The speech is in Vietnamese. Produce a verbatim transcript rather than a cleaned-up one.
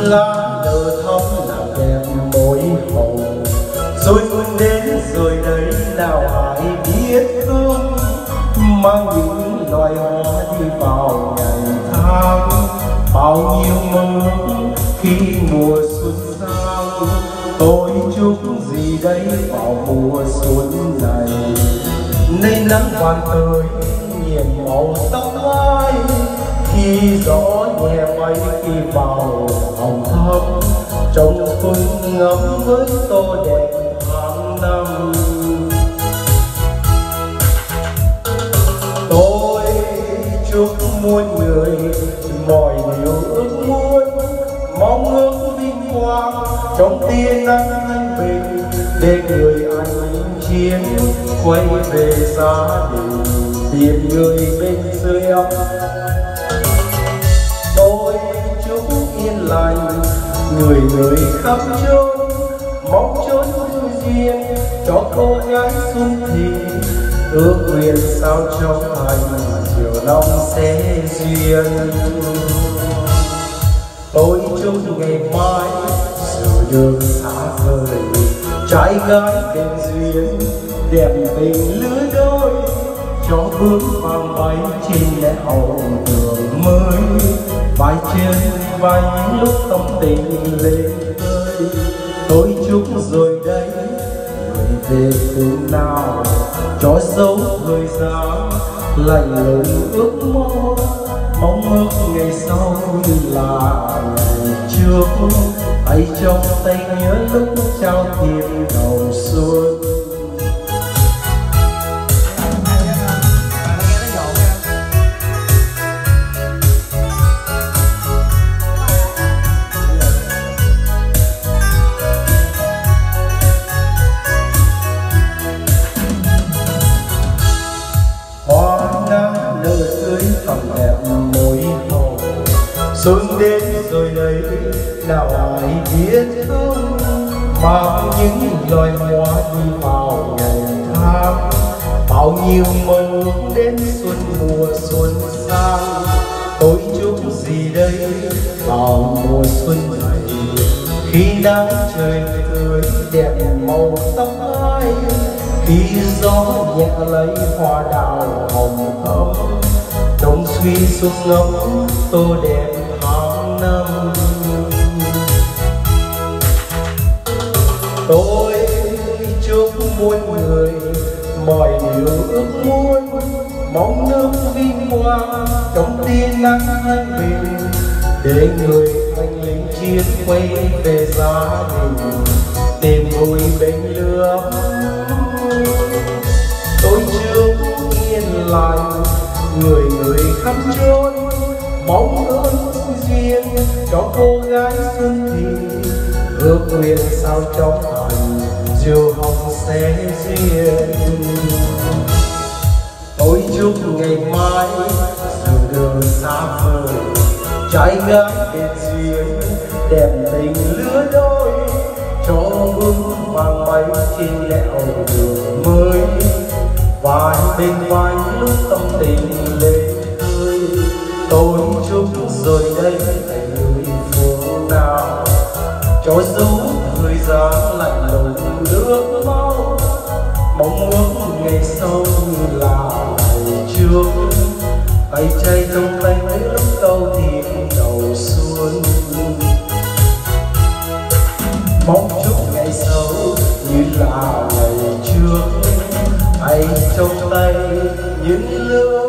lá nở thắm làm đẹp môi hồng, rồi vươn đến rồi đấy nào ai biết không, mang những loài hoa đi vào ngày tháng, bao nhiêu mơ khi mùa xuân sang. Tôi chúc gì đây vào mùa xuân này, nơi nắng vàng tới nhiệm màu tóc ai, khi gió nhẹ bay khi vào hồng thắm, trong phương ngắm với tô đẹp tháng năm. Tôi chúc muôn người mọi điều ước muốn, mong ước vinh quang trong tia nắng thanh bình, để người anh chiến quay về gia đình tìm người bên dưới ấm. Tôi chúc yên lành người người khắp chốn, mong chốn vui duyên cho cô gái xuân thì, ước nguyện sao trong thành chiều lòng sẽ duyên. Tôi chúc ngày mai dù đường xa vời, trai gái bên duyên đẹp tình lứa đôi, cho bước vàng bay trên lẽ hậu đường mới, vai trên vai những lúc tâm tình lên khơi. Tôi chúc rồi đây người về phương nào, cho dấu thời gian lạnh lùng ước mơ, mong ước ngày sau như là ngày trước, tay trong tay nhớ lúc trao tiền đầu xuân. Tầm đẹp môi hồng, xuân đến rồi đây nào ai biết không, mang những loài hoa đi vào ngày tháng, bao nhiêu mơ ước đến xuân mùa xuân sang. Tôi chúc gì đây vào mùa xuân này, khi nắng trời tươi đẹp màu tóc ai, khi gió nhẹ lấy hoa đào hồng thắm, trong suy xúc ngắm tô đẹp tháng năm. Tôi chúc muôn người mọi điều ước muốn, mong nước vinh quang trong tia nắng thanh bình, để người anh lính chiến quay về gia đình tìm vui bên lửa. Tôi chúc yên lành người người khắp chốn, mong ước duyên cho cô gái xuân thì, ước nguyện sao trong thành diều hồng sẽ duyên. Tôi chúc ngày mai dù đường xa vời, trai gái bên duyên đẹp tình lứa đôi, cho bước vàng bay trên lẹo đường mới, vai bên vai lúc tâm tình lên khơi. Tôi chúc rồi đây tại người phương nào, cho dấu thời gian lạnh lùng nước máu, mong ước ngày sau như là ngày trước, tay chay trong tay mấy lúc câu tìm đầu xuân. Mong chúc ngày sau như là ngày trước, tay trong tay những lứa